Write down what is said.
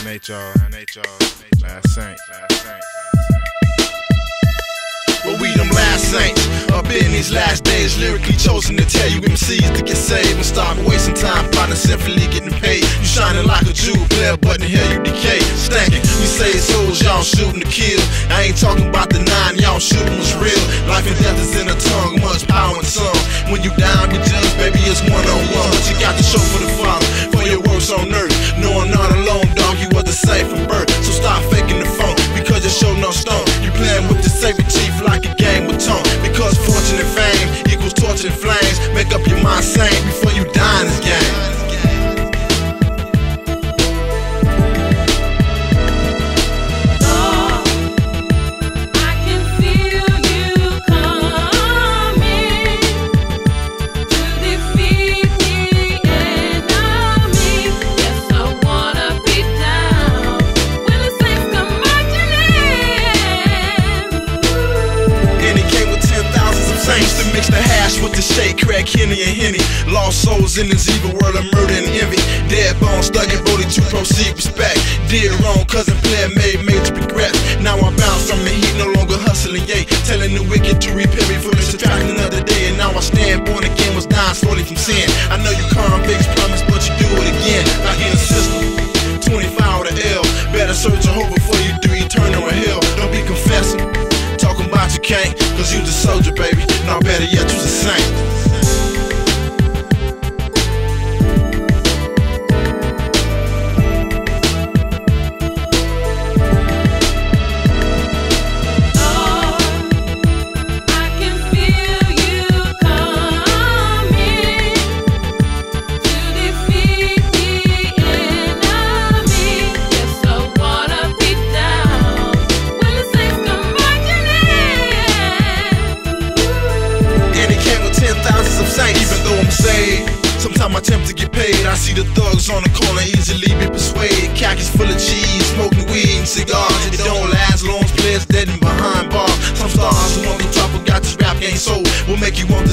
Last saint. Well, we them last saints up in these last days, lyrically chosen to tell you MCs to get saved and stop wasting time finding simply getting paid. You shining like a jewel, player, but in hell you decay. Stankin', you say it's souls, y'all shooting to kill. I ain't talking about the 9, y'all shooting was real. Life and death is in the tongue, much power in some. When you down, you judge, baby, it's one-on-one. But you got to show for the Father, for your works on earth. No, I'm not alone, dog, you was the same from birth. So stop faking the phone, because you show no stone. You playing with the sacred chief like a game with tone. Because fortune and fame equals torture and flames. Make up your mind sane before you die in this game. To mix the hash with the shake, crack, Henny and Henny. Lost souls in this evil world of murder and envy. Dead bones stuck in body to proceed respect. Did wrong, cousin player made major regrets. Now I bounce from the heat, no longer hustling, yay. Telling the wicked to repay me for this subtract another day. And now I stand born again, was dying slowly from sin. I know you convicts promise, but you do it again. Like in a system, 25 with an L. Better search Jehovah before you do eternal or hell. Don't be confessing, talking about you can't, cause you the soldier, baby. No, better yet, you's a saint. Even though I'm saved, sometimes I attempt to get paid. I see the thugs on the corner easily be persuaded. Khakis full of cheese, smoking weed and cigars. It don't last long, players dead and behind bars. Some stars who want the top who got this rap game sold will make you want to